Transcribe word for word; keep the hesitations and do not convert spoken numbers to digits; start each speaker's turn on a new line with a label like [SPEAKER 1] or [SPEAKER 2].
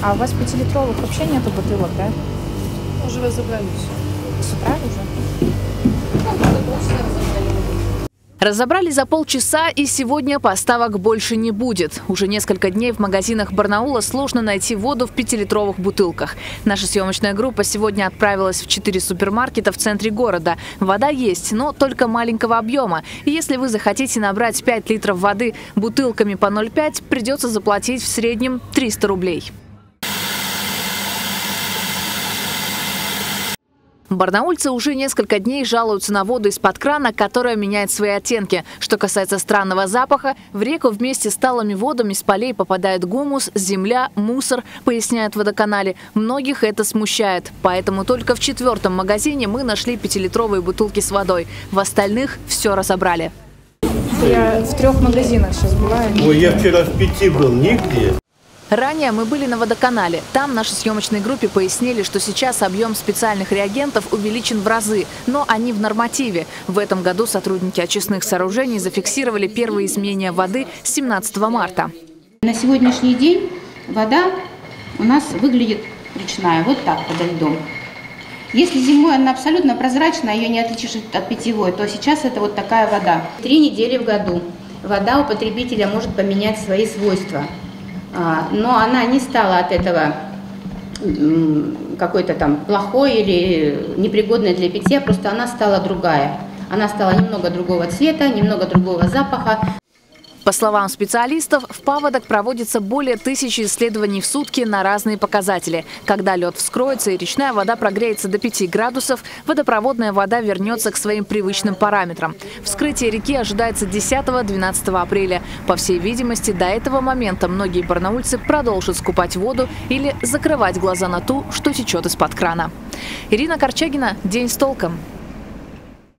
[SPEAKER 1] А у вас пятилитровых вообще нету бутылок, да?
[SPEAKER 2] Уже разобрали все.
[SPEAKER 1] С утра уже?
[SPEAKER 3] Разобрали за полчаса, и сегодня поставок больше не будет. Уже несколько дней в магазинах Барнаула сложно найти воду в пятилитровых бутылках. Наша съемочная группа сегодня отправилась в четыре супермаркета в центре города. Вода есть, но только маленького объема. И если вы захотите набрать пять литров воды бутылками по ноль пять, придется заплатить в среднем триста рублей. Барнаульцы уже несколько дней жалуются на воду из-под крана, которая меняет свои оттенки. Что касается странного запаха, в реку вместе с талыми водами с полей попадает гумус, земля, мусор, поясняют в водоканале. Многих это смущает. Поэтому только в четвертом магазине мы нашли пятилитровые бутылки с водой. В остальных все разобрали.
[SPEAKER 1] Я в трех магазинах сейчас была.
[SPEAKER 4] Ой, я вчера в пяти был, нигде.
[SPEAKER 3] Ранее мы были на водоканале. Там нашей съемочной группе пояснили, что сейчас объем специальных реагентов увеличен в разы, но они в нормативе. В этом году сотрудники очистных сооружений зафиксировали первые изменения воды с семнадцатого марта.
[SPEAKER 5] На сегодняшний день вода у нас выглядит речная, вот так, подо льдом. Если зимой она абсолютно прозрачная, ее не отличишь от питьевой, то сейчас это вот такая вода. Три недели в году вода у потребителя может поменять свои свойства. Но она не стала от этого какой-то там плохой или непригодной для питья, просто она стала другая. Она стала немного другого цвета, немного другого запаха.
[SPEAKER 3] По словам специалистов, в паводок проводится более тысячи исследований в сутки на разные показатели. Когда лед вскроется и речная вода прогреется до пяти градусов, водопроводная вода вернется к своим привычным параметрам. Вскрытие реки ожидается десятого-двенадцатого апреля. По всей видимости, до этого момента многие барнаульцы продолжат скупать воду или закрывать глаза на ту, что течет из-под крана. Ирина Корчагина. День с толком.